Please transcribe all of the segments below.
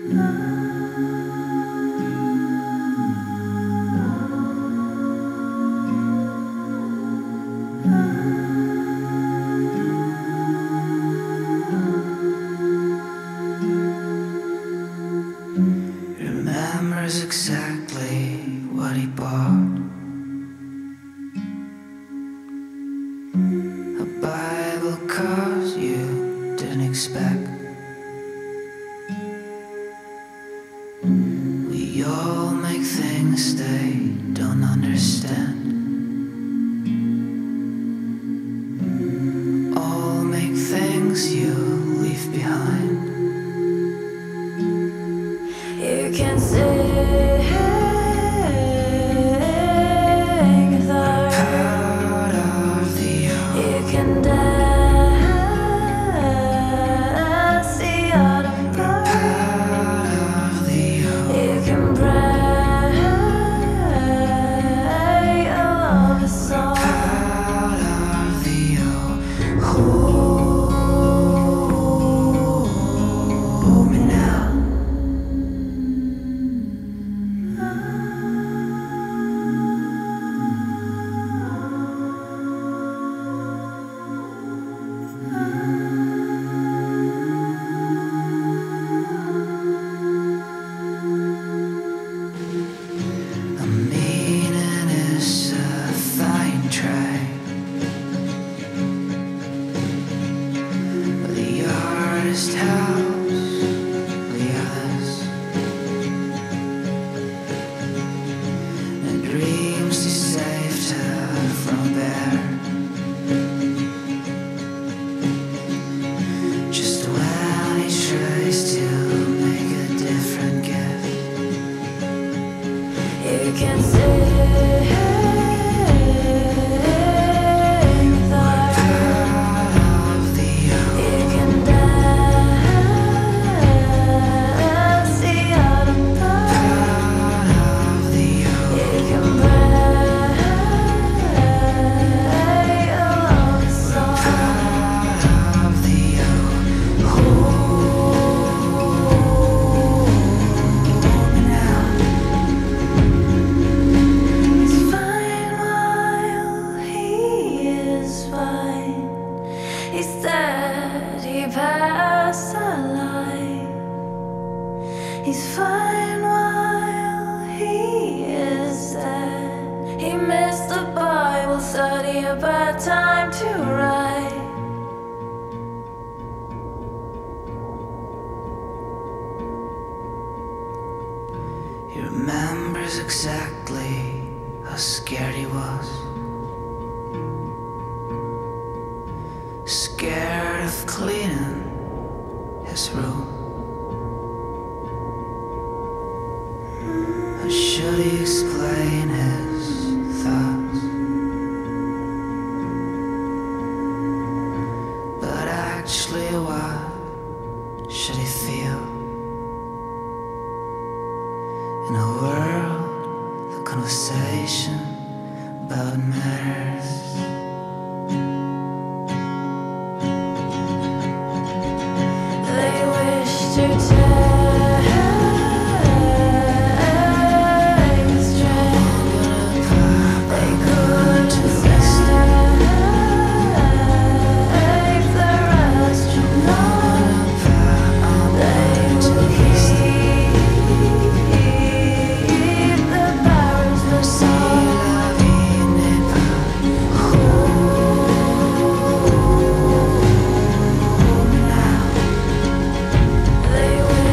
Remembers exactly what he bought. A Bible cause you didn't expect. We all make things they don't understand. All make things you leave behind. You can sing guitar. Proud of the young. You can dance the autumn Proud bird. of the young. You can pray a love song. Proud of the young. Hold me now. A meaning is a fine trade. The artist house, the others, and dreams he saved her from bear. Just when he tries to make a different gift. You can sing guitar. Proud of the young. You can dance the autumn bird. Proud of the young. You can pray a love song. Proud of the young. Hold me now. He's fine while he is fine. He's dead, he passed a line. He's fine while he is dead. He missed the Bible study, a bad time to write. He remembers exactly how scared he was. Scared of cleaning his room. How should he explain his thoughts? But actually, what should he feel? In a world, the conversation about matters. They wish to take his train. They couldn't save the restaurant. They will keep the barrels for sale. They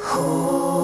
Hold